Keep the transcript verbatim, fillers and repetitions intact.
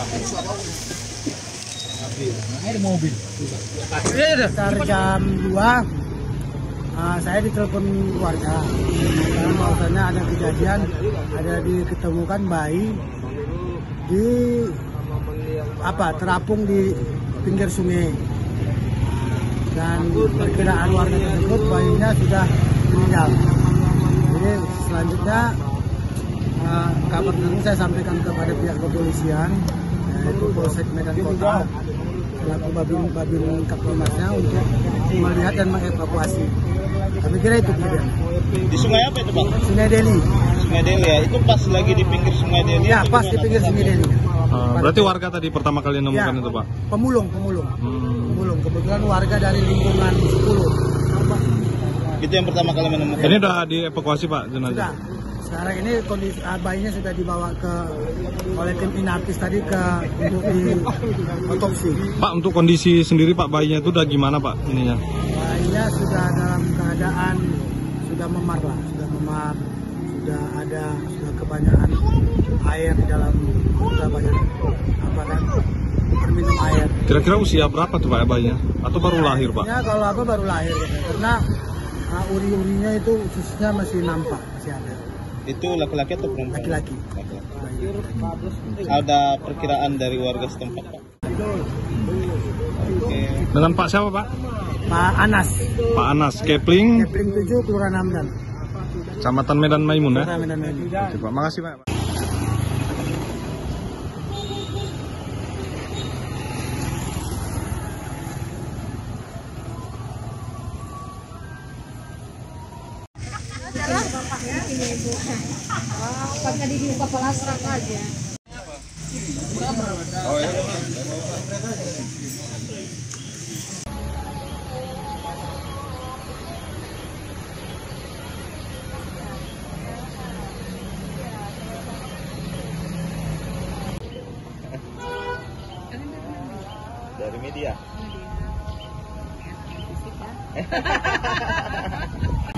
Ada mobil. Sekitar jam dua uh, saya ditelepon warga. Karena bahwasannya ada kejadian, ada diketemukan bayi di apa terapung di pinggir sungai. Dan perkiraan warga tersebut bayinya sudah meninggal. Jadi selanjutnya uh, kabar ini saya sampaikan kepada pihak kepolisian, yaitu Polsek Medan Kota, selaku babin babin Kapolmasnya untuk melihat dan mengevakuasi. Kami kira itu kemudian. Di sungai apa itu, Bang? Sungai Deli. Sungai Deli ya. Itu pas lagi di pinggir Sungai Deli. Ya, pas di pinggir Sungai Deli. Uh, berarti warga tadi pertama kali nemukan ya, itu, Pak? Pemulung, pemulung. Hmm. Pemulung. Kebetulan warga dari lingkungan sepuluh. Itu yang pertama kali menemukan. Ini sudah dievakuasi, Pak, jenazah? Sudah. Sekarang ini kondisi bayinya sudah dibawa ke oleh tim inapis tadi ke untuk di otopsi. Pak, untuk kondisi sendiri Pak bayinya itu udah gimana Pak ininya? Bayinya sudah dalam keadaan sudah memar lah, sudah memar, sudah ada sudah kebanyakan air di dalam, sudah banyak apa kan berminum air. Kira-kira usia berapa tuh Pak bayinya? Atau baru lahir Pak? Ya kalau apa baru lahir gitu. Karena uh, uri-urinya itu khususnya masih nampak, masih ada. Itu laki-laki atau perempuan? Laki-laki. Ada perkiraan dari warga setempat, Pak? Oke. Dengan Pak siapa Pak? Pak Anas. Pak Anas, Kepling. Kepling tujuh, Kelurahan Hamdan. Kecamatan Medan Maimun ya? Kelurahan Medan Maimun. Oke Pak, makasih Pak. Bapaknya ini ibu. Wah, pakai di kepala serak aja. Oh ya. Dari media.